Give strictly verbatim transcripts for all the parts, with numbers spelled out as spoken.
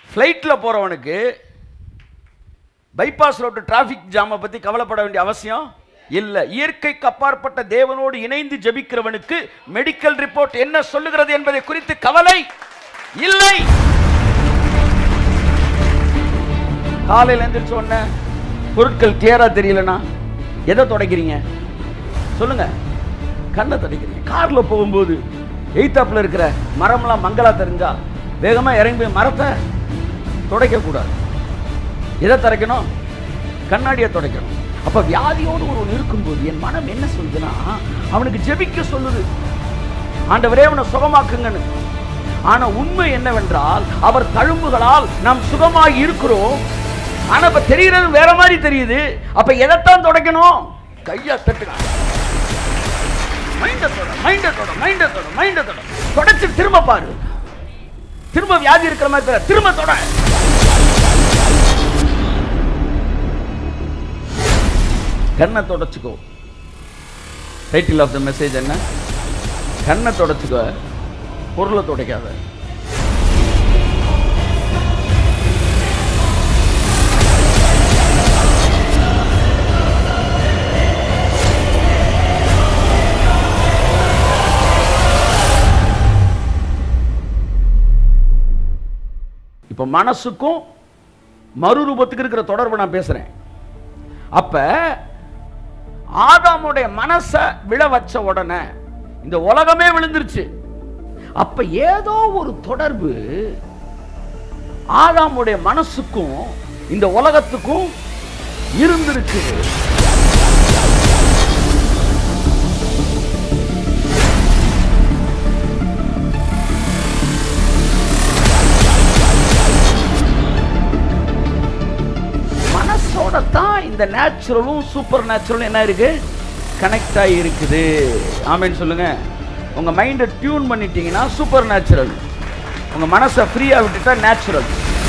ஃப்ளைட்டில் போகிறவனுக்கு bypass road traffic ஜாமை பற்றி கவலைப்பட வேண்டிய அவசியம் இல்லை. இயற்கைக்கு அப்பாற்பட்ட தேவனோடு இணைந்து ஜெபிக்கிறவனுக்கு மெடிக்கல் ரிப்போர்ட் என்ன சொல்லுகிறது என்பதை குறித்து கவலை இல்லை. காலையில் எழுந்திரிச்ச உடனே பொருட்கள் கிளியரா தெரியலனா எதை துடைக்கிறீங்க சொல்லுங்க? கண்ணை துடைக்கிறீங்க. கார்ல போகும்போது எய்தாப்புல இருக்கிற மரம்லாம் மங்களா தெரிஞ்சா வேகமா இறங்கி போய் மரத்தை துடைக்க கூடாது. எதை துடைக்கணும்? கண்ணாடியை துடைக்கணும். அப்ப வியாதியோடு ஒருவன் இருக்கும்போது என் மனம் என்ன சொல்லுதுன்னா, அவனுக்கு ஜெபிக்க சொல்லுது, ஆண்டவரே அவனை சுகமாக்குங்கன்னு. ஆனா உண்மை என்னவென்றால், அவர் தழும்புகளால் நாம் சுகமாகி இருக்கிறோம். ஆனா இப்ப தெரிகிறது வேற மாதிரி தெரியுது. அப்ப எதைத்தான் துடைக்கணும்? கையா தட்டுங்க. மைண்ட தொட, மைண்ட தொட, மைண்ட தொட, மைண்ட தொட. தொடச்சு திரும்ப பாரு. திரும்ப வியாதி இருக்கிற மாதிரி தெரியல, திரும்ப தொட. கண்ணை தொடச்சுக்கோ. டைட்டில் ஆஃப் த மெசேஜ் என்ன? கண்ணை தொடச்சுக்கோ, பொருளை துடைக்காத. இப்ப மனசுக்கும் மறுரூபத்துக்கு இருக்கிற தொடர்பு நான் பேசுறேன். அப்ப ஆதாமுடைய மனசை விழ வச்ச உடனே இந்த உலகமே விழுந்துருச்சு. அப்ப ஏதோ ஒரு தொடர்பு ஆதாமுடைய மனசுக்கும் இந்த உலகத்துக்கும் இருந்திருக்கு. தான் இந்த நேச்சுரலும் சூப்பர் நேச்சுரலும் என்ன இருக்கு? கனெக்ட் ஆகி இருக்குது. ஆமென் சொல்லுங்க. உங்க மைண்டை டியூன் பண்ணிட்டீங்கன்னா சூப்பர் நேச்சுரல், உங்க மனசை ஃப்ரீயா விட்டுட்டா நேச்சுரல்.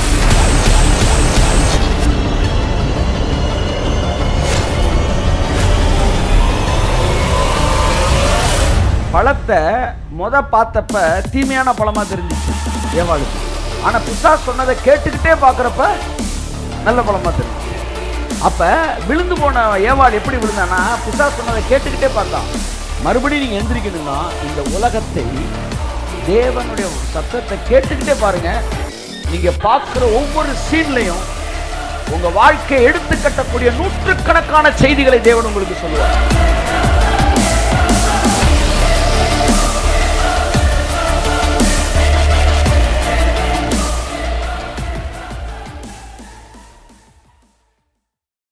பழத்தை முத பார்த்தப்ப தீமையான பழமா தெரிஞ்சிச்சு ஏவாளுக்கு. ஆனா பிசாசு சொன்னதை கேட்டுக்கிட்டே பார்க்கறப்ப நல்ல பழமா தெரிஞ்சு. அப்ப விழுந்து போன ஏவாள் எப்படி விழுந்தானா? பிசாசு சொன்னதை கேட்டுக்கிட்டே பார்த்தான். மறுபடியும் நீங்க எந்திரிக்கணும்னா இந்த உலகத்தை தேவனுடைய சத்தத்தை கேட்டுக்கிட்டே பாருங்க. நீங்க பார்க்கிற ஒவ்வொரு சீன்லையும் உங்க வாழ்க்கையை எடுத்து கட்டக்கூடிய நூற்றுக்கணக்கான செய்திகளை தேவன் உங்களுக்கு சொல்லுவார்.